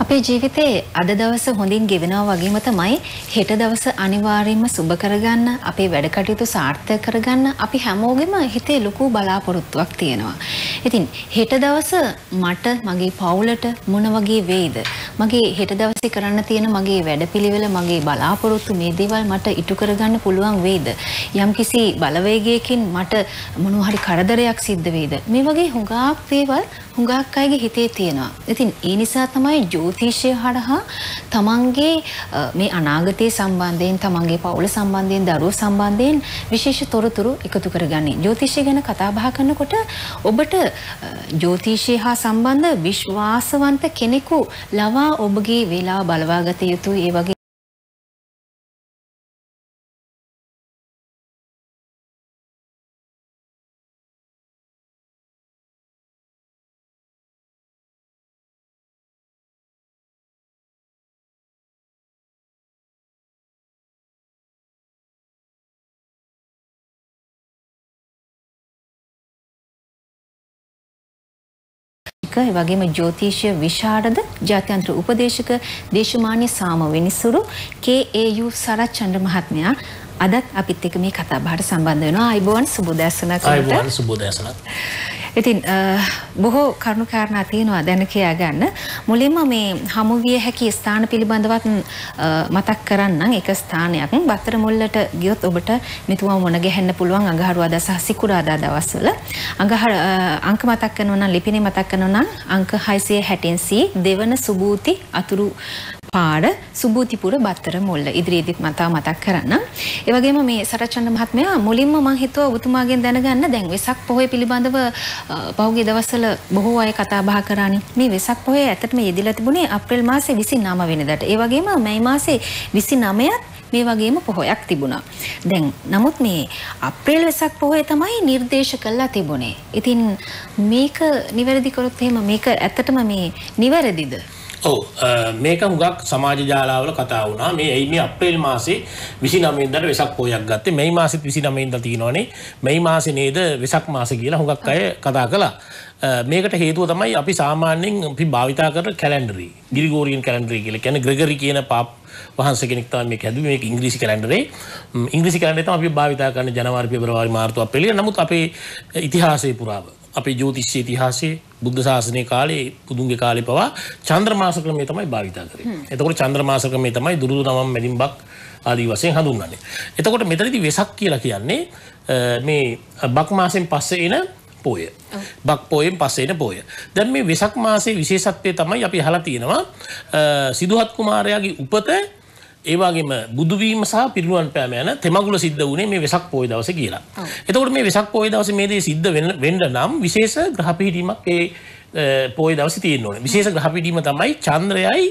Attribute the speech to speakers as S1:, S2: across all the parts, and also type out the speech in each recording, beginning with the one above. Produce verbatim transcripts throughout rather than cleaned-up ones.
S1: අපේ ජීවිතේ අද දවස හොඳින් ගෙවෙනවා වගේම තමයි හෙට දවස අනිවාර්යයෙන්ම සුබ කරගන්න අපේ වැඩ කටයුතු සාර්ථක කරගන්න අපි හැමෝගෙම හිතේ ලොකු බලාපොරොත්තුවක් තියෙනවා. ඉතින් හෙට දවස මට මගේ පවුලට මොන වගේ වෙයිද? මගේ හෙට දවසේ කරන්න තියෙන මගේ වැඩපිළිවෙල මගේ බලාපොරොත්තු මේ දේවල් මට ඉටු කරගන්න පුළුවන් වෙයිද? යම්කිසි බලවේගයකින් මට මොනවා හරි කරදරයක් සිද්ධ වෙයිද? මේ වගේ හුඟක් දේවල් හුඟක් අයගේ හිතේ තියෙනවා. ඉතින් ඒ නිසා තමයි ජ්‍යොතිෂය හරහා තමන්ගේ මේ අනාගතය සම්බන්ධයෙන් තමන්ගේ පවුල සම්බන්ධයෙන් දරුවෝ සම්බන්ධයෙන් විශේෂ තොරතුරු එකතු කරගන්නේ. ජ්‍යොතිෂය ගැන කතා බහ කරනකොට ඔබට ජ්‍යොතිෂය හා සම්බන්ධ විශ්වාසවන්ත කෙනෙකු ලවා ඔබගේ වේලාව බලවා ගත යුතුයි. ඒ වගේ ඒ වගේම ජ්‍යොතිෂ විශාරද ජාත්‍යන්තර උපදේශක දේශමාන්‍ය සාම විනිසුරු කේ ඒ යූ සරච්චන්ද්‍ර මහත්මයා අදත් අපිත් එක්ක මේ කතා බහට සම්බන්ධ වෙනවා. ආයිබෝන් සුබෝදෑසනක්.
S2: ආයිබෝන් සුබෝදෑසනක්.
S1: ඉතින් බොහෝ කරුණු කාරණා තියෙනවා දැන කියා ගන්න. මුලින්ම මේ හමු විය හැකි ස්ථාන පිළිබඳවත් මතක් කරන්නම්. එක ස්ථානයක් බත්තර මුල්ලට ගියොත් ඔබට මෙතුමා මොන ගැහෙන්න පුළුවන් අඟහරුවාදා සහ සිකුරාදා දවස්වල. අඟහර අංක මතක් කරනවා නම් ලිපිනේ මතක් කරනවා නම් අංක හයසිය හැටෙන් සී දෙවන සුබූති අතුරු පාඩ සුබූතිපුර බත්තර මුල්ල ඉදිරියේදීත් මතා මතක් කරන්න. ඒ වගේම මේ සරච්චන්ද්‍ර මහත්මයා මුලින්ම මම හිතුවා ඔබතුමාගෙන් දැනගන්න දැන් වෙසක් පොහොය පිළිබඳව පහුගිය දවස්වල බොහෝ අය කතා බහ කරානේ. මේ වෙසක් පොහොය ඇත්තටම යෙදিলা තිබුණේ අප්‍රේල් මාසේ විසිනම වෙනිදාට. ඒ වගේම මැයි මාසේ විසිනමයත් මේ වගේම පොහොයක් තිබුණා. දැන් නමුත් මේ අප්‍රේල් වෙසක් පොහොය තමයි නිර්දේශ කළා තිබුණේ. ඉතින් මේක නිවැරදි කරොත් එහෙම මේක ඇත්තටම මේ නිවැරදිද?
S2: ඔව් මේක හුඟක් සමාජ ජාලාවල කතා වුණා. මේ ඇයි මේ අප්‍රේල් මාසේ විසිනම වෙනිදාට වෙසක් පොහොයක් ගත්තේ? මැයි මාසෙත් විසිනම වෙනිදා තියෙනවනේ. මැයි මාසේ නේද වෙසක් මාස කියලා හුඟක් අය කතා කළා. මේකට හේතුව තමයි අපි සාමාන්‍යයෙන් අපි භාවිතා කරන කැලෙන්ඩරේ. ග්‍රිගෝරියන් කැලෙන්ඩරේ කියලා කියන්නේ ග්‍රෙගරි කියන පාප් වහන්සේ කෙනෙක් තමයි මේක හැදුවේ. මේක ඉංග්‍රීසි කැලෙන්ඩරේ. ඉංග්‍රීසි කැලෙන්ඩරේ තමයි අපි භාවිතා කරන ජනවාරි පෙබරවාරි මාර්තු අප්‍රේල්. නමුත් අපේ ඉතිහාසයේ පුරාව අපේ ජ්‍යොතිෂ ඉතිහාසයේ බුද්ධ ශාසනයේ කාලේ පුදුන්ගේ කාලේ පවා චන්ද්‍ර මාස ක්‍රමය තමයි භාවිතා කරේ. එතකොට චන්ද්‍ර මාස ක්‍රමය තමයි දුරුදු නවම් මැදින්බක් ආදී වශයෙන් හඳුන්වන්නේ. එතකොට මෙතනදී වෙසක් කියලා කියන්නේ මේ බක් මාසෙන් පස්සේ එන පොය. බක් පොයෙන් පස්සේ එන පොය. දැන් මේ වෙසක් මාසයේ විශේෂත්වය තමයි අපි අහලා තියෙනවා සිදුහත් කුමාරයාගේ උපත ඒ වගේම බුදු වීම සහ පිරිනුවන් පෑම යන තෙමඟුල සිද්ධ වුණේ මේ වෙසක් පොය දවසේ කියලා. එතකොට මේ වෙසක් පොය දවසේ මේ දේ සිද්ධ වෙන්න නම් විශේෂ ග්‍රහ පිහිටීමක් ඒ පොය දවසේ තියෙන්න ඕනේ. විශේෂ ග්‍රහ පිහිටීම තමයි චන්ද්‍රයයි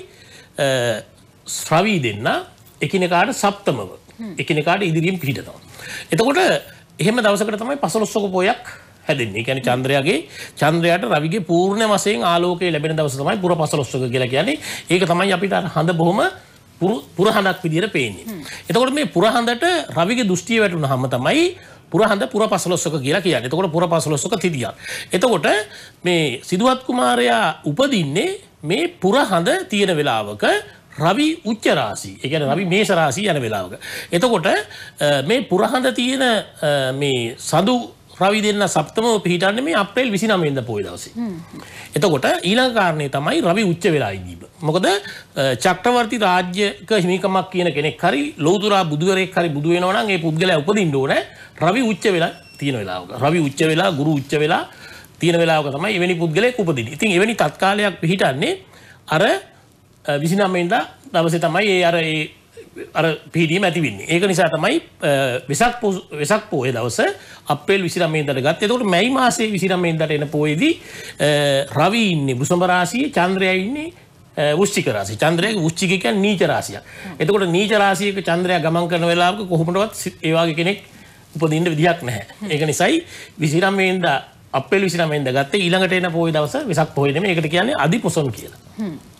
S2: ශ්‍රවී දෙන්න එකිනෙකාට සප්තමව එකිනෙකාට ඉදිරියෙන් පිහිටනවා. එතකොට එහෙම දවසකට තමයි පසළොස්වක පොයක් හැදෙන්නේ. ඒ කියන්නේ චන්ද්‍රයාගේ චන්ද්‍රයාට රවිගේ පූර්ණ වශයෙන් ආලෝකය ලැබෙන දවස තමයි පුර පසළොස්වක කියලා කියන්නේ. ඒක තමයි අපිට හඳ බොහොම පුරහඳක් විදියට පේන්නේ. එතකොට මේ පුරහඳට රවිගේ දෘෂ්ටිය වැටුනහම තමයි පුරහඳ පුර පසළොස්වක කියලා කියන්නේ. එතකොට පුර පසළොස්වක තිදියක්. එතකොට මේ සිදුවත් කුමාරයා උපදින්නේ මේ පුරහඳ තියෙන වෙලාවක රවි උච්ච රාශි. ඒ කියන්නේ රවි මේෂ රාශිය යන වෙලාවක. එතකොට මේ පුරහඳ තියෙන මේ සඳු රවි දෙන්න සප්තමව පිහිටන්නේ මේ අප්‍රේල් විසිනම වෙනිදා පොය දවසේ. එතකොට ඊළඟ කාරණේ තමයි රවි උච්ච වෙලා ඉඳීම. මොකද චක්‍රවර්ති රාජ්‍යක හිමිකමක් කියන කෙනෙක් හරි ලෞතුරා බුදුවරයෙක් හරි බුදු වෙනවා නම් ඒ පුද්ගලයා උපදින්න ඕනේ රවි උච්ච වෙලා තියෙන වෙලාවක. රවි උච්ච වෙලා ගුරු උච්ච වෙලා තියෙන වෙලාවක තමයි එවැනි පුද්ගලයෙක් උපදින්නේ. ඉතින් එවැනි තත්කාලයක් පිහිටන්නේ අර විසිනම වෙනිදා දවසේ තමයි ඒ අර ඒ අර පිහිටීම ඇති වෙන්නේ. ඒක නිසා තමයි වෙසක් වෙසක් පොය දවස අප්‍රේල් විසිනම වෙනිදාට ගත්තේ. එතකොට මැයි මාසයේ විසිනම වෙනිදාට එන පොයේදී රවි ඉන්නේ වෘෂභ රාශියේ, චන්ද්‍රයා ඉන්නේ වෘශ්චික රාශිය. චන්ද්‍රයාගේ වෘශ්චික කියන්නේ නීච රාශියක්. එතකොට නීච රාශියක චන්ද්‍රයා ගමන් කරන වෙලාවක කොහොමදවත් ඒ වගේ කෙනෙක් උපදින්න විදියක් නැහැ. ඒක නිසායි විසිනම වෙනිදා අප්‍රේල් විසිනම වෙනිදා ගත්තේ. ඊළඟට එන පොය දවස වෙසක් පොය නෙමෙයි. ඒකට කියන්නේ අදිපොසොන් කියලා.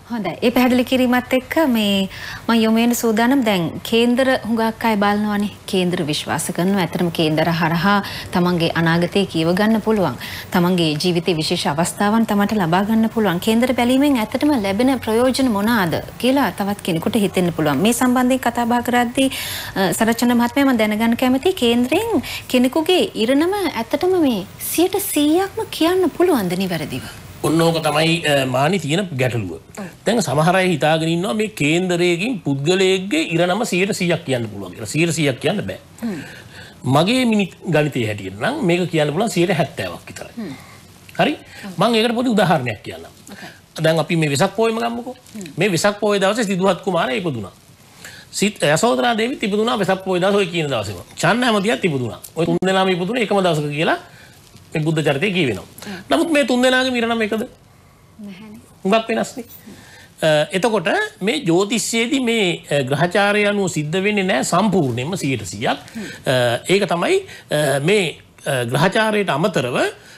S1: හොඳයි. ඒ පැහැදිලි කිරීමත් එක්ක මේ මම යොමු වෙන සූදානම් දැන් කේන්දර හුඟක් අය බලනවානේ. කේන්දර විශ්වාස කරනවා. ඇත්තටම කේන්දර හරහා තමන්ගේ අනාගතය කියව ගන්න පුළුවන්. තමන්ගේ ජීවිතයේ විශේෂ අවස්ථාවන් තමන්ට ලබා ගන්න පුළුවන්. කේන්දර බැලීමෙන් ඇත්තටම ලැබෙන ප්‍රයෝජන මොනවාද කියලා තවත් කෙනෙකුට හිතෙන්න පුළුවන්. මේ සම්බන්ධයෙන් කතා බහ කරද්දී සරච්චන්ද්‍ර මහත්මයා මම දැනගන්න කැමතියි කේන්දරෙන් කෙනෙකුගේ ඉරණම ඇත්තටම මේ සියයට සීයක්ම කියන්න පුළුවන්ද නිවැරදිව?
S2: ඔන්නෝක තමයි මානි තියෙන ගැටලුව. දැන් සමහර අය හිතාගෙන ඉන්නවා මේ කේන්දරයකින් පුද්ගලයෙක්ගේ ඉරණම සියයට සීයක් කියන්න පුළුවන් කියලා. සියයට සීයක් කියන්න බෑ. මගේ මිනිත් ගණිතයේ හැටියට නම් මේක කියන්න පුළුවන් සියයට හැත්තෑවක් විතරයි. හරි? මම ඒකට පොඩි උදාහරණයක් කියන්නම්. දැන් අපි මේ වෙසක් පොයේම ගමුකෝ. මේ වෙසක් පොයේ දවසේ සිදුහත් කුමාරයා ඉපදුනා. සිත් යසෝදරා දේවිත් ඉපදුනා වෙසක් පොයේ දවසේ ඔය කියන දවසේම. චන්න හැමතියත් ඉපදුනා. ඔය තුන් දෙනාම ඉපදුනේ එකම දවසක කියලා මේ බුද්ධ චරිතය කියවෙනවා. නමුත් මේ තුන් දෙනාගේ ඉරණම එකද?
S1: නැහැනේ.
S2: හුඟක් වෙනස්නේ. එතකොට මේ ජ්‍යොතිෂයේදී මේ ග්‍රහචාරය අනුව සිද්ධ වෙන්නේ නැහැ සම්පූර්ණයෙන්ම සියයට සීයක්. ඒක තමයි මේ ග්‍රහචාරයට අමතරව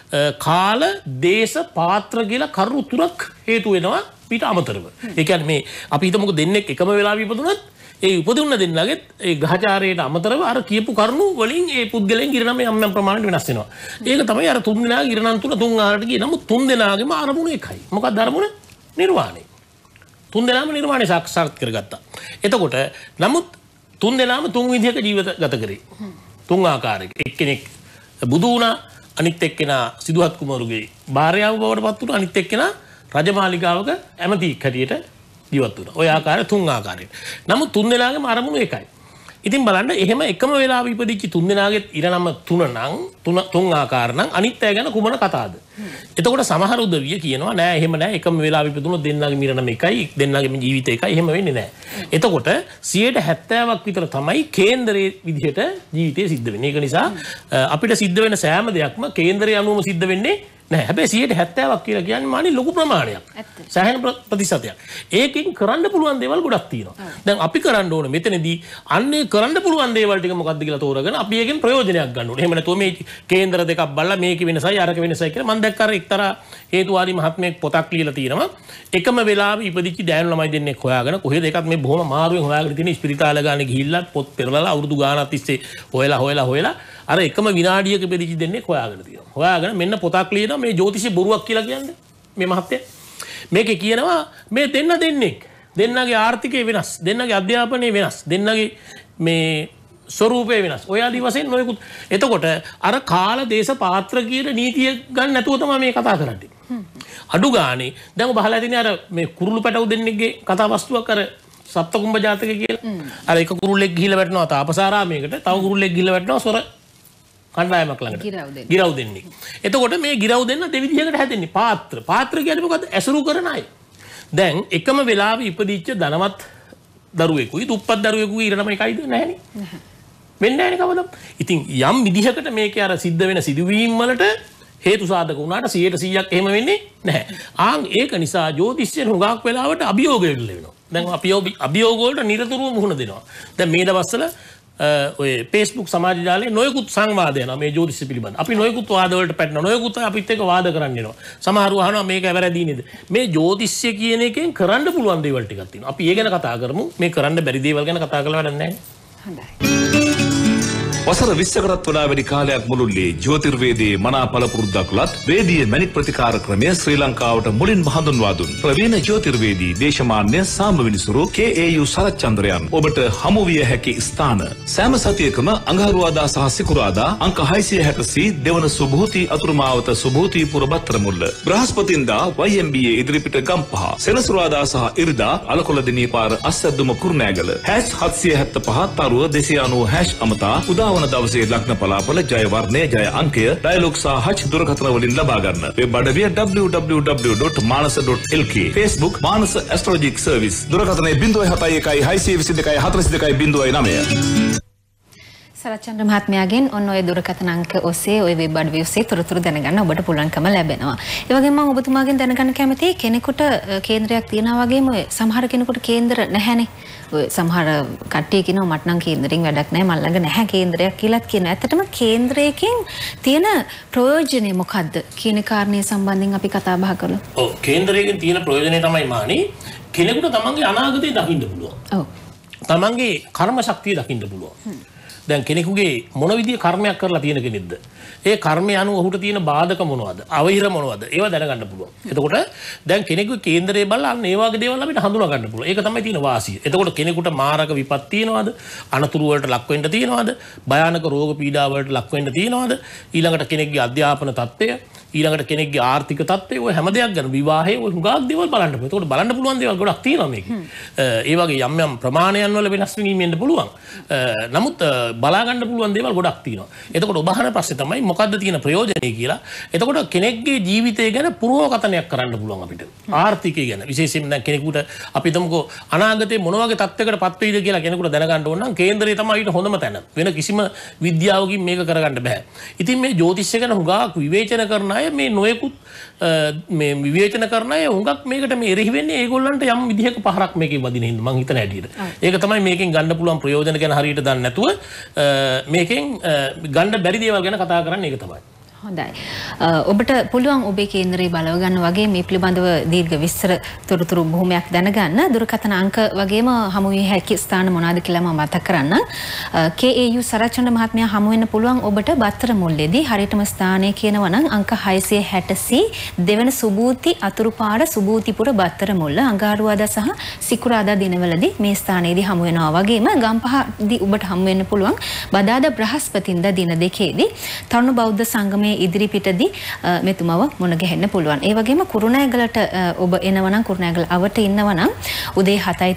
S2: කාල, දේශ, පාත්‍ර කියලා කරුණු තුනක් හේතු වෙනවා ඊට අමතරව. ඒ කියන්නේ මේ අපි හිතමුකෝ දෙන්නෙක් එකම වෙලාවෙ ඉපදුනත් ඒ උපදින්න දෙන්නගෙත් ඒ ග්‍රහචාරයට අමතරව අර කියපු කරුණු වලින් ඒ පුද්ගලයන් ඉරණම යම් යම් ප්‍රමාණයට වෙනස් වෙනවා. ඒක තමයි අර තුන් දෙනාගේ ඉරණම් තුන තුන් ආරට ගියේ. නමුත් තුන් දෙනාගේම අරමුණ එකයි. මොකක්ද අරමුණ? නිර්වාණය. තුන් දෙනාම නිර්වාණය සාක්ෂාත් කරගත්තා. එතකොට නමුත් තුන් දෙනාම තුන් විදිහක ජීවිත ගත කරේ. තුන් ආකාරයක. එක්කෙනෙක් බුදු වුණා, අනිත් එක්කෙනා සිදුහත් කුමාරුගේ භාර්යාව බවට පත් වුණා, අනිත් එක්කෙනා රජමාලිගාවක ඇමතියෙක් හැටියට ජීවත් වුණා. ඔය ආකාරය තුන් ආකාරයට. නමුත් තුන් දෙනාගේම අරමුණු එකයි. ඉතින් බලන්න එහෙම එකම වෙලාවෙ ඉපදිච්ච තුන් දෙනාගේ ඉරණම තුන නම් තුන තුන් ආකාර නම් අනිත් අය ගැන කුමන කතාවද? එතකොට සමහර උදවිය කියනවා නෑ එහෙම නෑ එකම වෙලාවෙ ඉපදුනොත් දෙන්නාගේ ඉරණම එකයි දෙන්නාගේම ජීවිත එකයි එහෙම වෙන්නේ නෑ. එතකොට සියයට හැත්තෑවක් විතර තමයි කේන්දරයේ විදිහට ජීවිතේ සිද්ධ වෙන්නේ. ඒක නිසා අපිට සිද්ධ වෙන සෑම දෙයක්ම කේන්දරය අනුවම සිද්ධ වෙන්නේ නැහැ. හැබැයි සියයට හැත්තෑවක් කියලා කියන්නේ මානි ලොකු ප්‍රමාණයක්. සෑහෙන ප්‍රතිශතයක්. ඒකෙන් කරන්න පුළුවන් දේවල් ගොඩක් තියෙනවා. දැන් අපි කරන්න ඕන මෙතනදී අන්නේ කරන්න පුළුවන් දේවල් ටික මොකක්ද කියලා තෝරගෙන අපි ඒකෙන් ප්‍රයෝජනයක් ගන්න ඕනේ. එහෙම නැතුව මේ කේන්දර දෙකක් බලලා මේක වෙනසයි අරක වෙනසයි කියලා මම දැක්ක අර එක්තරා හේතුවාදී මහත්මයෙක් පොතක් ලියලා තියෙනවා. එකම වෙලාවෙ ඉපදිච්ච දෑනු ළමයි දෙන්නෙක් හොයාගෙන කොහෙද එකක් මේ බොහොම මාරුවෙන් හොයාගෙන තියෙන ස්පිරිතාල ගානේ ගිහිල්ලා පොත් පෙරලලා අවුරුදු ගානක් තිස්සේ හොයලා හොයලා හොයලා අර එකම විනාඩියක ඉපදිච්ච දෙන්නෙක් හොයාගෙන තියෙනවා. හොයාගෙන මෙන්න පොතක් ලියනවා මේ ජ්‍යොතිෂය බොරුවක් කියලා කියන්නේ මේ මහත්තයා. මේකේ කියනවා මේ දෙන්න දෙන්නෙක් දෙන්නගේ ආර්ථිකය වෙනස්, දෙන්නගේ අධ්‍යාපනය වෙනස්, දෙන්නගේ මේ ස්වරූපය වෙනස්. ඔය ආදි වශයෙන් නොයෙකුත්. එතකොට අර කාල, දේශ, පාත්‍ර කියන නීතිය ගන්න නැතුව තමයි මේ කතා කරන්නේ. අඩු ගානේ දැන් ඔබ අහලා තියෙන්නේ අර මේ කුරුළු පැටවු දෙන්නෙක්ගේ කතා වස්තුවක් අර සප්තකුම්භ ජාතකය කියලා. අර එක කුරුල්ලෙක් ගිහිල්ලා වැටෙනවා තාපසාරාමයකට, තව කුරුල්ලෙක් ගිහිල්ලා වැටෙනවා සොර කණ්ඩායමක් ළඟට. ගිරව් දෙන්නේ. එතකොට මේ ගිරව් දෙන්න දෙවිදිහකට හැදෙන්නේ. පාත්‍ර. පාත්‍ර කියන්නේ මොකද්ද? ඇසුරු කරන අය. දැන් එකම වෙලාවෙ ඉපදිච්ච ධනවත් දරුවෙකුයි දුප්පත් දරුවෙකුයි ඉරණම එකයිද? නැහැනේ. වෙන්නේ නැහැනේ කවදම. ඉතින් යම් විදිහකට මේකේ අර සිද්ධ වෙන සිදුවීම් වලට හේතු සාධක වුණාට සියයට සීයක් එහෙම වෙන්නේ නැහැ. ආන් ඒක නිසා ජ්‍යොතිෂයෙන් හුඟක් වෙලාවට අභියෝග වෙනවා. දැන් අපි අභියෝග වලට නිරතුරුව මුහුණ දෙනවා. දැන් මේ දවස්වල ඔය Facebook සමාජ ජාලයේ නොයෙකුත් සංවාද යනවා මේ ජ්‍යොතිෂ පිළිබඳ. අපි නොයෙකුත් වාද වලට පැටලෙනවා. නොයෙකුත් අපිත් එක්ක වාද කරන්න එනවා. සමහරව අහනවා මේක වැරදි නේද? මේ ජ්‍යොතිෂය කියන එකෙන් කරන්න පුළුවන් දේවල් ටිකක් තියෙනවා. අපි ඒ ගැන කතා කරමු. මේ කරන්න බැරි දේවල් ගැන කතා කරලා වැඩක් නැහැ.
S1: හොඳයි.
S3: වසර විස්සකටත් වඩා වැඩි කාලයක් මුළුල්ලේ ජ්‍යොතිර්වේදයේ මනා පළපුරුද්දක් ලත් වේදීය මැණික් ප්‍රතිකාර ක්‍රමය ශ්‍රී ලංකාවට මුලින්ම හඳුන්වා දුන් ප්‍රවීණ ජ්‍යොතිර්වේදී දේශමාන්‍ය සාමවිනිසුරු කේ ඒ යු සරච්චන්ද්‍රයන් ඔබට හමු විය හැකි ස්ථාන සෑම සතියකම අඟහරුවාදා සහ සිකුරාදා අංක හයසිය හැට සී දෙවන සුභූති අතුරුමාවත සුභූති පුරබත්තර මුල්ල බ්‍රහස්පතින්දා වයි එම් බී ඒ ඉදිරිපිට ගම්පහ සෙනසුරාදා සහ ඉරිදා අලකොළ දිනී පාර අස්සද්දුම කුරුණෑගල හැෂ් හත්සිය හැත්තෑ පහ තරුව දෙසිය අනූ හැෂ් අමතා උදා වන දවසේ ලග්න පලාපල ජය වර්ණය ජය අංකය ඩයලොග් සහ හච් දුරකථන වලින් ලබා ගන්න. වෙබ් අඩවිය double-u double-u double-u dot manasa dot l k. Facebook Manasa astrologic service. දුරකථනය zero seven one one හයසිය විසි දෙකයි හතළිස් දෙකයි zero නවය.
S1: සරච්චන්ද්‍ර මහත්මයාගෙන් ඔන්න ඔය දුරකථන අංක ඔස්සේ ඔය වෙබ් අඩවිය ඔස්සේ තොරතුරු දැනගන්න ඔබට පුළුවන්කම ලැබෙනවා. ඒ වගේම මම ඔබතුමාගෙන් දැනගන්න කැමතියි කෙනෙකුට කේන්ද්‍රයක් තියනා වගේම ඔය සමහර කෙනෙකුට කේන්ද්‍ර නැහැනේ. ඔය සමහර කට්ටිය කියනවා මට නම් කේන්දරෙන් වැඩක් නැහැ මල් ළඟ නැහැ කේන්ද්‍රයක් කියලාත් කියනවා. ඇත්තටම කේන්ද්‍රයකින් තියෙන ප්‍රයෝජනේ මොකද්ද කියන කාරණේ සම්බන්ධයෙන් අපි කතා බහ කළා.
S2: ඔව් කේන්ද්‍රයකින් තියෙන ප්‍රයෝජනේ තමයි මානි කෙනෙකුට තමන්ගේ අනාගතය දකින්න පුළුවන්. ඔව්. තමන්ගේ කර්ම ශක්තිය දකින්න පුළුවන්. දැන් කෙනෙකුගේ මොන විදිහේ කර්මයක් කරලා තියෙන කෙනෙක්ද? ඒ කර්මය අනුව ඔහුට තියෙන බාධක මොනවද? අවහිර මොනවද? ඒවා දැනගන්න පුළුවන්. එතකොට දැන් කෙනෙකුගේ කේන්දරේ බලලා අන්න ඒ වගේ දේවල් අපිට හඳුනා ගන්න පුළුවන්. ඒක තමයි තියෙන වාසිය. එතකොට කෙනෙකුට මාරක විපත් තියෙනවද? අනතුරු වලට ලක් වෙන්න තියෙනවද? භයානක රෝග පීඩා වලට ලක් වෙන්න තියෙනවද? ඊළඟට කෙනෙක්ගේ අධ්‍යාපන තත්ත්වය, ඊළඟට කෙනෙක්ගේ ආර්ථික තත්ත්වය, ඔය හැම දෙයක් ගැන විවාහයේ ඔය හුඟක් දේවල් බලන්න පුළුවන්. එතකොට බලන්න පුළුවන් දේවල් ගොඩක් තියෙනවා මේකේ. ඒ වගේ යම් යම් ප්‍රමාණයන් වල වෙනස් වීම වෙන්න පුළුවන්. නමුත් බලා ගන්න පුළුවන් දේවල් ගොඩක් තියෙනවා. එතකොට ඔබ අහන ප්‍රශ්නේ තමයි මොකද්ද තියෙන ප්‍රයෝජනය කියලා. එතකොට කෙනෙක්ගේ ජීවිතය ගැන පුරෝකතනයක් කරන්න පුළුවන් අපිට. ආර්ථිකය ගැන විශේෂයෙන්ම දැන් කෙනෙකුට අපි හිතමුකෝ අනාගතේ මොන වගේ තත්ත්වයකට පත් වෙයිද කියලා කෙනෙකුට දැනගන්න ඕන නම් කේන්දරය තමයි ඊට හොඳම තැන. වෙන කිසිම විද්‍යාවකින් මේක කරගන්න බෑ. ඉතින් මේ ජ්‍යොතිෂය ගැන හුඟක් විවේචන කරන අය මේ නොයෙකුත් මේ විවේචන කරන අය හුඟක් මේකට මේ එරෙහි වෙන්නේ ඒගොල්ලන්ට යම් විදිහක පහරක් මේකේ වදින හින්දා මං හිතන හැටියට. ඒක තමයි මේකෙන් ගන්න පුළුවන් ප්‍රයෝජන ගැන හරියට දන්නේ නැතුව මේකෙන් ගන්න බැරි දේවල් ගැන කතා කරන්නේ ඒක තමයි.
S1: හොඳයි. ඔබට පුළුවන් ඔබේ කේන්දරේ බලව ගන්න වගේ මේ පිළිබඳව දීර්ඝ විස්තර තොරතුරු බොහොමයක් දැනගන්න. දුරකථන අංක වගේම හමු විය හැකි ස්ථාන මොනවාද කියලා මම මතක් කරන්න. කේ ඒ යූ සරච්චන්ද මහත්මයා හමු වෙන්න පුළුවන් ඔබට බත්තර මුල්ලේදී හරියටම ස්ථානය කියනවා නම් අංක හයසිය හැට සී දෙවන සුබූති අතුරුපාර සුබූතිපුර බත්තර මුල්ල අඟහරුවාදා සහ සිකුරාදා දිනවලදී මේ ස්ථානයේදී හමු වෙනවා. වගේම ගම්පහදී ඔබට හමු වෙන්න පුළුවන් බදාදා බ්‍රහස්පතින්දා දින දෙකේදී තරුණ බෞද්ධ සංගමයේ ඉදිරි පිටදී මෙතුමව මුණ ගැහෙන්න පුළුවන්. ඒ වගේම කුරුණෑගලට ඔබ එනවා නම් කුරුණෑගල අවට ඉන්නවා නම් උදේ හතයි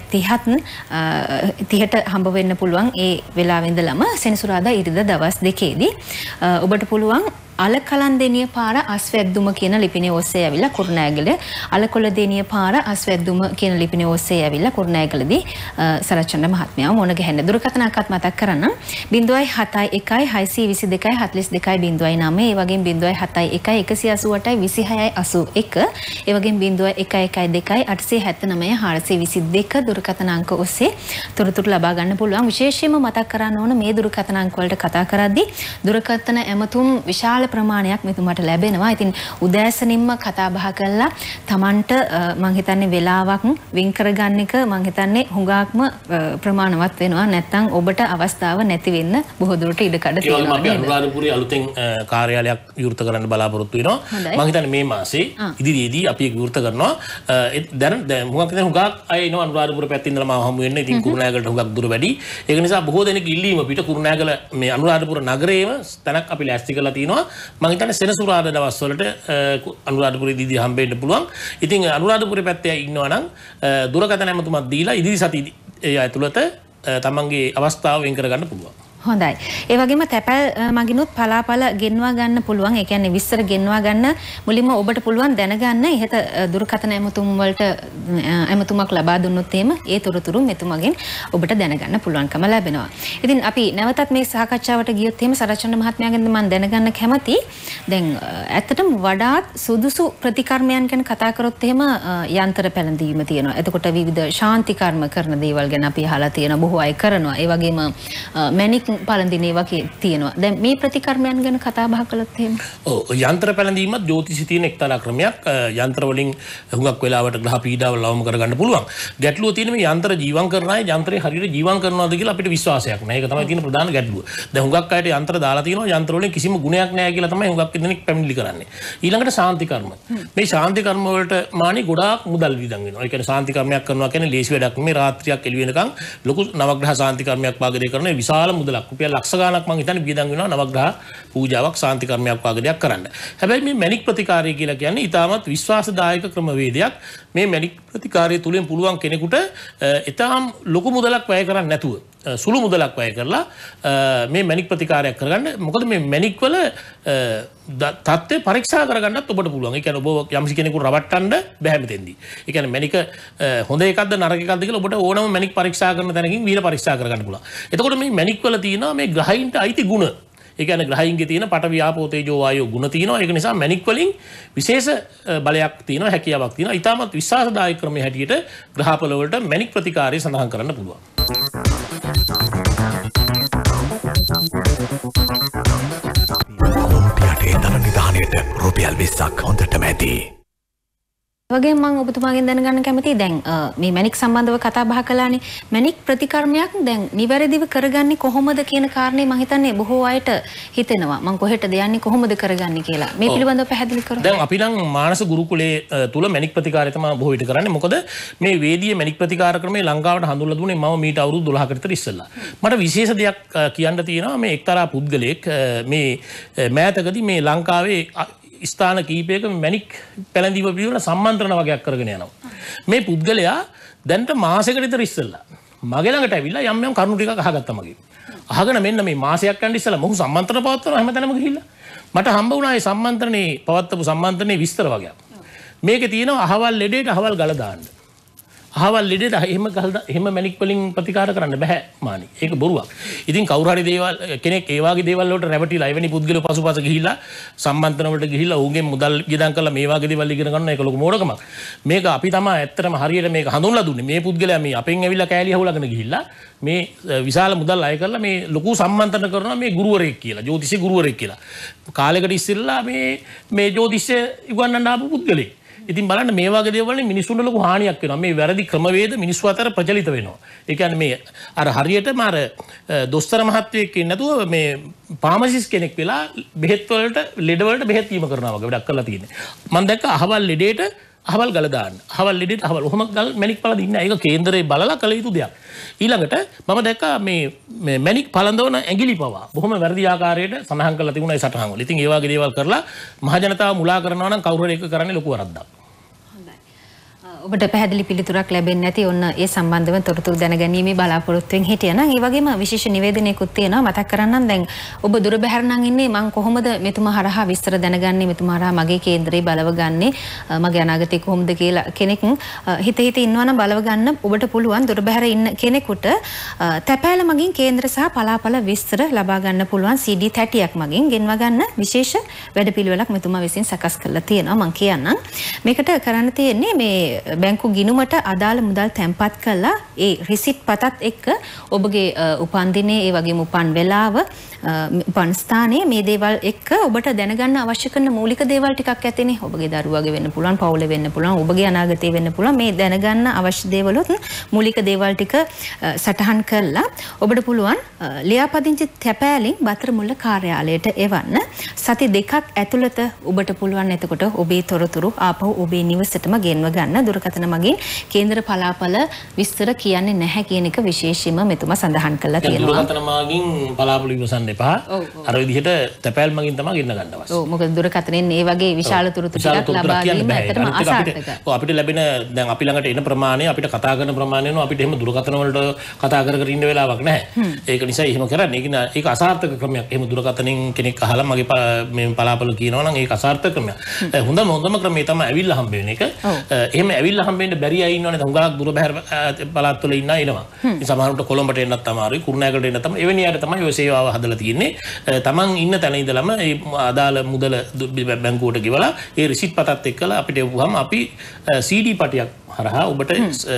S1: තිහට හම්බ වෙන්න පුළුවන්. ඒ වෙලාවෙ ඉඳලම සෙනසුරාදා ඉරිදා දවස් දෙකේදී ඔබට පුළුවන් අලකලන්දෙනිය පාර අස්වැද්දුම කියන ලිපිනේ ඔස්සේ ඇවිල්ලා කුරුණෑගල අලකොළදෙනිය පාර අස්වැද්දුම කියන ලිපිනේ ඔස්සේ ඇවිල්ලා කුරුණෑගලදී සරච්චන්ද මහත්මයාව මුණ ගැහෙන්න. දුරකථන අංකත් මතක් කරන්න ज़ीरो सात एक छह दो दो चार दो दो ज़ीरो नौ ඒ වගේම ज़ीरो सात एक एक आठ आठ दो छह आठ एक ඒ වගේම ज़ीरो एक एक दो आठ सात नौ चार दो दो දුරකථන අංක ඔස්සේ තොරතුරු ලබා ගන්න පුළුවන්. විශේෂයෙන්ම මතක් කරන්න ඕන මේ දුරකථන අංක වලට කතා කරද්දී දුරකථන ඇමතුම් විශාල ප්‍රමාණයක් මෙතුමාට ලැබෙනවා. ඉතින් උදෑසනින්ම කතා බහ කළා Tamanට මම හිතන්නේ වෙලාවක් වෙන් කරගන්න එක මම හිතන්නේ හුඟක්ම ප්‍රමාණවත් වෙනවා. නැත්නම් ඔබට අවස්ථාව නැති වෙන්න බොහෝ දුරට ඉඩ කඩ තියෙනවා.
S2: ඒ වගේම අපි අනුරාධපුරයේ අලුතෙන් කාර්යාලයක් විවෘත කරන්න බලාපොරොත්තු වෙනවා. මම හිතන්නේ මේ මාසේ ඉදිරියේදී අපි ඒක විවෘත කරනවා. දැන් දැන් හුඟක් දැන් හුඟක් අය එනවා අනුරාධපුර පැත්තේ ඉඳලා මාව හමු වෙන්න. ඉතින් කුරුණෑගලට හුඟක් දුර වැඩි. ඒක නිසා බොහෝ දෙනෙක් ඉල්ලීම පිට කුරුණෑගල මේ අනුරාධපුර නගරයේම තැනක් අපි ලෑස්ති කරලා තියෙනවා. මම හිතන්නේ සෙනසුරාදා දවස් වලට අනුරාධපුරයේ දීදී හම්බෙන්න පුළුවන්. ඉතින් අනුරාධපුරයේ පැත්තේ ඉන්නවා නම් දුරකථන ඇමතුමක් දීලා ඉදිරි සතියේ ඇතුළත තමන්ගේ අවස්ථාව වෙන් කරගන්න පුළුවන්.
S1: හොඳයි. ඒ වගේම තැපැල් මගිනුත් පලාපල ගෙන්වා ගන්න පුළුවන්. ඒ කියන්නේ විස්තර ගෙන්වා ගන්න මුලින්ම ඔබට පුළුවන් දැනගන්න ඉහත දුරකථන ඇමතුම් වලට ඇමතුමක් ලබා දුන්නොත් එහෙම ඒ තොරතුරු මෙතුමගෙන් ඔබට දැනගන්න පුළුවන්කම ලැබෙනවා. ඉතින් අපි නැවතත් මේ සාකච්ඡාවට ගියොත් එහෙම සරච්චන්ද මහත්මයාගෙන් මම දැනගන්න කැමතියි. දැන් ඇත්තටම වඩාත් සුදුසු ප්‍රතිකර්මයන් ගැන කතා කරොත් එහෙම යන්ත්‍ර පැළඳීම තියෙනවා. එතකොට විවිධ ශාන්ති කර්ම කරන දේවල් ගැන අපි අහලා තියෙනවා. බොහෝ අය කරනවා. ඒ වගේම මැණික් පළඳිනේ වගේ තියෙනවා. දැන් මේ ප්‍රතිකර්මයන් ගැන කතා බහ කළොත් එහෙම.
S2: ඔව් යන්ත්‍ර පැළඳීමත් ජ්‍යොතිෂي තියෙන එක්තරා ක්‍රමයක්. යන්ත්‍ර වලින් හුඟක් වෙලාවට ග්‍රහ පීඩාවල් ලවම කරගන්න පුළුවන්. ගැටලුව තියෙන මේ යන්ත්‍ර ජීවම් කරන අය යන්ත්‍රේ හරියට ජීවම් කරනවාද කියලා අපිට විශ්වාසයක් නැහැ. ඒක තමයි තියෙන ප්‍රධාන ගැටලුව. දැන් හුඟක් අයට යන්ත්‍ර දාලා තියෙනවා යන්ත්‍ර වලින් කිසිම ගුණයක් නැහැ කියලා තමයි හුඟක් දෙනෙක් පැමිණිලි කරන්නේ. ඊළඟට ශාන්ති කර්ම. මේ ශාන්ති කර්ම වලට මානි ගොඩාක් මුදල් වියදම් වෙනවා. ඒ කියන්නේ ශාන්ති කර්මයක් කරනවා කියන්නේ ලේසි වැඩක් නෙමෙයි. රාත්‍රියක් එළි වෙනකන් ලොකු නවග්‍රහ ශාන්ති කර්මයක් වාගදේ කරන විශාල මුදලක්. රුපියල් ලක්ෂ ගාණක් මම හිතන්නේ වියදම් වෙනවා නවග්‍රහ පූජාවක් ශාන්ති කර්මයක් වාගදයක් කරන්න. හැබැයි මේ මැණික් ප්‍රතිකාරය කියලා කියන්නේ ඊටමත් විශ්වාසදායක ක්‍රමවේදයක්. මේ මැණික් ප්‍රතිකාරය තුලින් පුළුවන් කෙනෙකුට ඊටාම් ලොකු මුදලක් වැය කරන්නේ නැතුව සුළු මුදලක් වැය කරලා මේ මැණික් ප්‍රතිකාරයක් කරගන්න. මොකද මේ මැණික් වල තත්ත්වය පරීක්ෂා කරගන්නත් ඔබට පුළුවන්. ඒ කියන්නේ ඔබ යම්සි කෙනෙකුට රවට්ටන්න බෑ මෙතෙන්දී. ඒ කියන්නේ මැණික හොඳ එකක්ද නරක එකක්ද කියලා ඔබට ඕනම මැණික් පරීක්ෂා කරන තැනකින් වීර පරීක්ෂා කරගන්න පුළුවන්. එතකොට මේ මැණික් වල තියෙනවා මේ ග්‍රහයින්ට අයිති ගුණ. ඒ කියන්නේ ග්‍රහයින්ගේ තියෙන පඨවි ආපෝ තේජෝ වායෝ ගුණ තියෙනවා. ඒක නිසා මැණික් වලින් විශේෂ බලයක් තියෙනවා, හැකියාවක් තියෙනවා. ඊටමත් විශ්වාසදායක ක්‍රමයේ හැටියට ග්‍රහපල වලට මැණික් ප්‍රතිකාරය සඳහන් කරන්න පුළුවන්.
S4: ඔලිම්පියාඩේ ධන නිධානයට රුපියල් විස්සක් හොඳටම ඇති.
S1: වගේ මම ඔබතුමාගෙන් දැනගන්න කැමතියි දැන් මේ මැණික් සම්බන්ධව කතා බහ කළානේ මැණික් ප්‍රතිකර්මයක් දැන් නිවැරදිව කරගන්නේ කොහොමද කියන කාරණේ මම හිතන්නේ බොහෝ අයට හිතෙනවා මම කොහෙටද යන්නේ කොහොමද කරගන්නේ කියලා මේ පිළිබඳව පැහැදිලි කරමු
S2: දැන් අපි නම් මානස ගුරුකුලයේ තුල මැණික් ප්‍රතිකාරය තමයි බොහෝ විට කරන්නේ මොකද මේ වේදීය මැණික් ප්‍රතිකාර ක්‍රමය ලංකාවට හඳුන්වලා දුන්නේ මම මීට අවුරුදු දොළහකට විතර ඉස්සෙල්ලා මට විශේෂ දෙයක් කියන්න තියෙනවා මේ එක්තරා පුද්ගලයෙක් මේ මෑතකදී මේ ලංකාවේ ස්ථාන කීපයක මැණික් පැලඳීම පිළිබඳ සම්මන්ත්‍රණ වගේක් කරගෙන යනවා. මේ පුද්ගලයා දැන්ට මාසයකට විතර ඉස්සෙල්ලා මගේ ළඟට ඇවිල්ලා යම් යම් කරුණු ටිකක් අහගත්තා මගේ. අහගෙන මෙන්න මේ මාසයක් යන ඉස්සෙල්ලා මොහු සම්මන්ත්‍රණ පවත්වනවා හැමතැනම ගිහිල්ලා. මට හම්බ වුණා මේ සම්මන්ත්‍රණේ පවත්වපු සම්මන්ත්‍රණේ විස්තර වගේක්. මේකේ තියෙනවා අහවල් ලෙඩේට අහවල් ගල දාන්න. අහවල් ලෙඩේට එහෙම ගල එහෙම මැණික් වලින් ප්‍රතිකාර කරන්න බෑ මානි. ඒක බොරුවක්. ඉතින් කවුරු හරි දේවල් කෙනෙක් ඒ වගේ දේවල් වලට රැවටිලා එවැනි පුද්ගලයෝ පසුපස ගිහිල්ලා සම්මන්ත්‍රණ වලට ගිහිල්ලා ඌගෙන් මුදල් ගෙදම් කරලා මේ වගේ දේවල් ඉගෙන ගන්න එක ලොකු මෝඩකමක්. මේක අපි තමයි ඇත්තටම හරියට මේක හඳුන්ලා දුන්නේ. මේ පුද්ගලයා මේ අපෙන් ඇවිල්ලා කෑලි අහුලාගෙන ගිහිල්ලා මේ විශාල මුදල් අය කරලා මේ ලොකු සම්මන්ත්‍රණ කරනවා මේ ගුරුවරයෙක් කියලා. ජ්‍යොතිෂ ගුරුවරයෙක් කියලා. කාලයකට ඉස්සෙල්ලා මේ මේ ජ්‍යොතිෂ ඉගවන්නන්න ආපු පුද්ගලෙක්. ඉතින් බලන්න මේ වගේ දේවල් වලින් මිනිස්සුන්ට ලොකු හානියක් වෙනවා. මේ වැරදි ක්‍රමවේද මිනිස්සු අතර ප්‍රචලිත වෙනවා. ඒ කියන්නේ මේ අර හරියටම අර දොස්තර මහත්තයෙක් ඉන්නේ නැතුව මේ ෆාමසිස්ට් කෙනෙක් වෙලා බෙහෙත් වලට ලෙඩ වලට බෙහෙත් දීම කරනවා වගේ වැඩක් කරලා තියෙන්නේ. මම දැක්ක අහවල් ලෙඩේට අහවල් ගල දාන්න. අහවල් ලෙඩේට අහවල්. ඔහොම ගල් මැණික් පළ දින්නේ. ඒක කේන්දරේ බලලා කළ යුතු දෙයක්. ඊළඟට මම දැක්කා මේ මේ මැණික් පළඳවන ඇඟිලි පවා බොහොම වැරදි ආකාරයට සඳහන් කරලා තිබුණා ඒ සටහන් වල. ඉතින් ඒ වගේ දේවල් කරලා මහ ජනතාව මුලා කරනවා නම් කවුරු හරි එක කරන්නේ ලොකු වරද්දක්.
S1: ඔබට පැහැදිලි පිළිතුරක් ලැබෙන්නේ නැති ඔන්න ඒ සම්බන්ධව තොරතුරු දැනගැනීමේ බලාපොරොත්තුවෙන් හිටියා නම් ඒ වගේම විශේෂ නිවේදනයකුත් තියෙනවා මතක් කරන්නම් දැන් ඔබ දුර බැහැර නම් ඉන්නේ මම කොහොමද මෙතුමා හරහා විස්තර දැනගන්නේ මෙතුමා හරහා මගේ කේන්දරේ බලව ගන්නේ මගේ අනාගතේ කොහොමද කියලා කෙනෙක් හිත හිත ඉන්නවා නම් බලව ගන්න ඔබට පුළුවන් දුර බැහැර ඉන්න කෙනෙකුට තැපෑල මගින් කේන්ද්‍ර සහ පලාපල විස්තර ලබා ගන්න පුළුවන් සී ඩී තැටියක් මගින් ගෙන්වා ගන්න විශේෂ වැඩපිළිවෙලක් මෙතුමා විසින් සකස් කරලා තියෙනවා මම කියන්නම් මේකට කරන්න තියෙන්නේ මේ බැංකු ගිණුමට අදාළ මුදල් තැන්පත් කළා ඒ රිසිට් පතත් එක්ක ඔබගේ උපන් දිනේ ඒ වගේම උපන් වෙලාව උපන් ස්ථානයේ මේ දේවල් එක්ක ඔබට දැනගන්න අවශ්‍ය කරන මූලික දේවල් ටිකක් ඇතිනේ ඔබගේ දරුවාගේ වෙන්න පුළුවන් පවුලේ වෙන්න පුළුවන් ඔබගේ අනාගතේ වෙන්න පුළුවන් මේ දැනගන්න අවශ්‍ය දේවලුත් මූලික දේවල් ටික සටහන් කළා ඔබට පුළුවන් ලියාපදිංචි තැපෑලින් බතරමුල්ල කාර්යාලයට එවන්න සති දෙකක් ඇතුළත ඔබට පුළුවන් එතකොට ඔබේ තොරතුරු ආපහු ඔබේ නිවසටම ගෙන්ව ගන්න දුරකථන මගින් කේන්දර පලාපල විස්තර කියන්නේ නැහැ කියන එක විශේෂයෙන්ම මෙතුමා සඳහන් කරලා තියෙනවා.
S2: දුරකථන මගින් පලාපල ඉවසන්න එපා. අර විදිහට තැපෑල් මගින් තමයි ගෙන්න ගන්න අවශ්‍ය.
S1: ඔව් මොකද දුරකථනෙන් මේ වගේ විශාල තොරතුරු ටිකක් ලබා දීම ඇත්තටම අසාර්ථකයි.
S2: ඔව් අපිට ලැබෙන දැන් අපි ළඟට එන ප්‍රමාණය අපිට කතා කරන ප්‍රමාණය නෝ අපිට එහෙම දුරකථන වලට කතා කර කර ඉන්න වෙලාවක් නැහැ. ඒක නිසා එහෙම කරන්නේ. ඒක ඒක අසාර්ථක ක්‍රමයක්. එහෙම දුරකථනෙන් කෙනෙක් අහලා මගේ මේ පලාපල කියනවා නම් ඒක අසාර්ථක ක්‍රමයක්. හොඳම හොඳම ක්‍රමය තමයි ඇවිල්ලා හම්බ වෙන එක. එහෙම ඇවිල්ලා හම්බෙන්න බැරි අය ඉන්නවනේ හුඟක් දුර බැහැර පළාත් වල ඉන්න අය එනවා. ඉතින් සමහරවිට කොළඹට එන්නත් අමාරුයි, කුරුණෑගලට එන්නත් තමයි. එවැනි අයට තමයි ඔය සේවාව හදලා තියෙන්නේ. තමන් ඉන්න තැන ඉඳලම ඒ අදාළ මුදල බැංකුවට ගෙවලා ඒ රිසිට් පතත් එක්කලා අපිට එවුවම අපි සී ඩී පටියක් හරහා ඔබට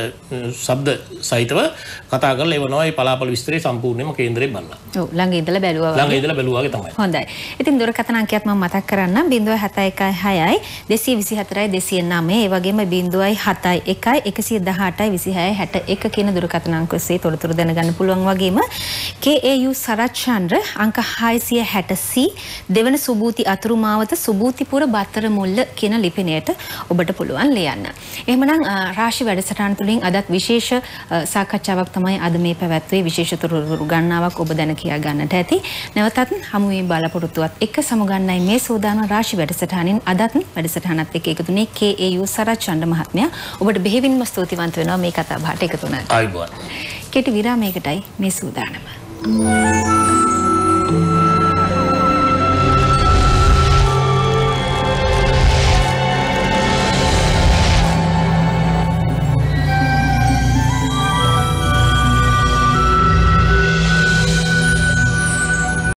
S2: ශබ්ද සහිතව කතා කරලා එවනවා ඒ පලාපල විස්තරේ සම්පූර්ණයෙන්ම කේන්දරේ බලලා.
S1: ඔව් ළඟ ඉඳලා බැලුවා වගේ.
S2: ළඟ ඉඳලා බැලුවා වගේ තමයි.
S1: හොඳයි. ඉතින් දුරකථන අංකයත් මම මතක් කරන්නම් zero seven one one හයයි දෙසිය විසිහතරයි දෙසිය නවය ඒ වගේම zero seven seven one එකයි එකසිය දහඅටයි විසිහයයි හැටඑක කියන දුරකථන අංක ඔස්සේ තොරතුරු දැනගන්න පුළුවන් වගේම කේ ඒ යූ සරච්චන්ද්‍ර අංක හයසිය හැට සී දෙවන සුබූති අතුරු මාවත සුබූතිපුර බත්තරමුල්ල කියන ලිපිනයට ඔබට පුළුවන් ලියන්න. එහෙමනම් රාශි වැඩසටහන තුළින් අදත් විශේෂ සාකච්ඡාවක් තමයි අද මේ පැවැත්වුවේ විශේෂ තොරතුරු ගණනාවක් ඔබ දැන කියා ගන්නට ඇති. නැවතත් හමු වීම බලාපොරොත්තුවත් එක්ක සමුගන්නයි මේ සෝදාන රාශි වැඩසටහනින් අදත් වැඩසටහනත් එක්ක එකතුනේ කේ ඒ යූ සරච්චන්ද්‍ර මහත්මයා. ඔබට බෙහෙවින්ම ස්තුතිවන්ත වෙනවා මේ කතා බහට එකතු වුණාට.
S2: ආයිබෝන්.
S1: කෙටි විරාමයකටයි මේ සූදානම.